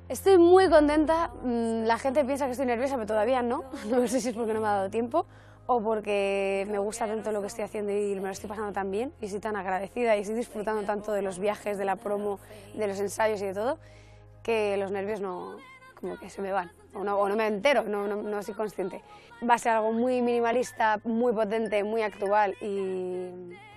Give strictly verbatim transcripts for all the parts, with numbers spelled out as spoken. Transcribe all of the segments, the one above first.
Estoy muy contenta, la gente piensa que estoy nerviosa, pero todavía no, no sé si es porque no me ha dado tiempo o porque me gusta tanto lo que estoy haciendo y me lo estoy pasando tan bien y estoy tan agradecida y estoy disfrutando tanto de los viajes, de la promo, de los ensayos y de todo, que los nervios no, como que se me van, o no, o no me entero, no, no, no soy consciente. Va a ser algo muy minimalista, muy potente, muy actual y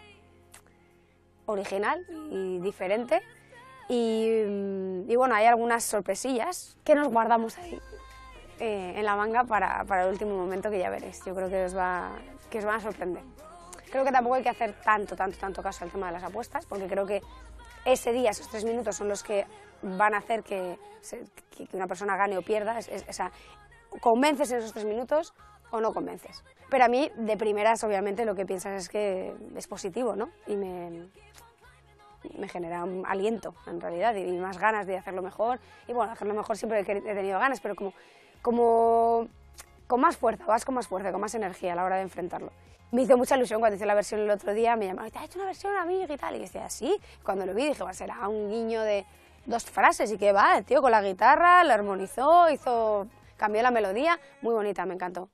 original y diferente. Y, y bueno, hay algunas sorpresillas que nos guardamos ahí eh, en la manga para, para el último momento, que ya veréis. Yo creo que os, va, que os van a sorprender. Creo que tampoco hay que hacer tanto, tanto, tanto caso al tema de las apuestas, porque creo que ese día, esos tres minutos son los que van a hacer que, que una persona gane o pierda. Es, es, o sea, convences en esos tres minutos o no convences. Pero a mí, de primeras, obviamente, lo que piensas es que es positivo, ¿no? Y me... me genera un aliento, en realidad, y más ganas de hacerlo mejor. Y bueno, hacerlo mejor siempre he tenido ganas, pero como, como con más fuerza, vas con más fuerza, con más energía a la hora de enfrentarlo. Me hizo mucha ilusión cuando hice la versión el otro día, me llamaba, ¿te has hecho una versión a mí y tal? Y yo decía, sí. Cuando lo vi dije, bueno, será un guiño de dos frases, y que va, el tío con la guitarra, lo armonizó, hizo... cambió la melodía, muy bonita, me encantó.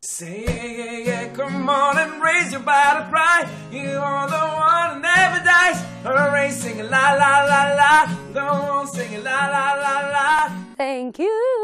Thank you.